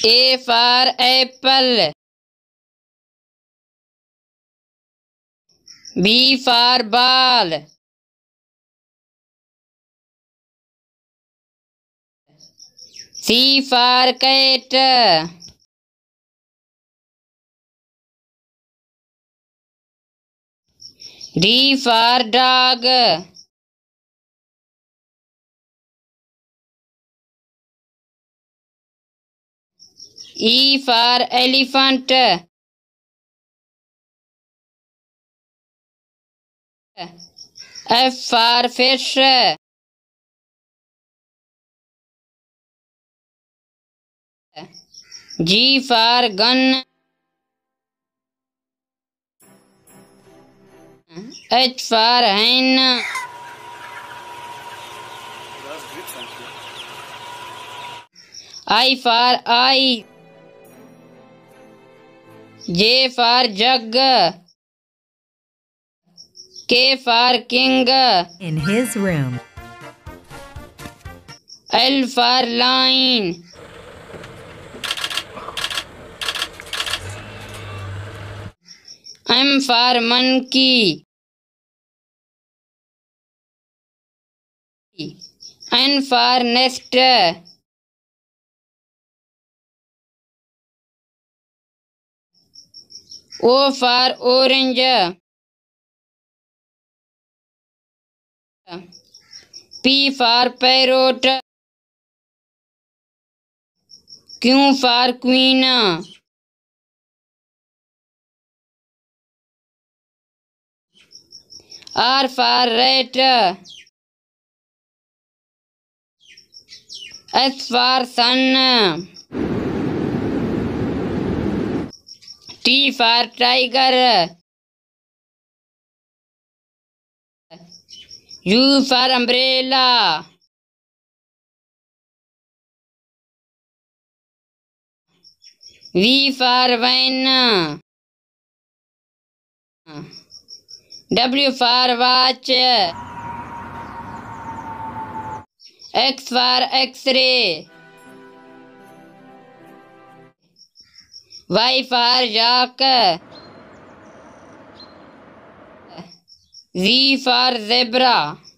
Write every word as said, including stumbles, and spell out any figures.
A for apple. B for ball. C for cat. D for dog. E for elephant. F for fish. G for gun. H for hen. I for eye. J for jug. K for king. In his room. L for lion. M for monkey. N for nest. O for orange. P for parrot. Q for queen. R for rat. S for sun. T for tiger. U for umbrella. V for van. W for watch. X for X-ray. Y for yak. Z for zebra.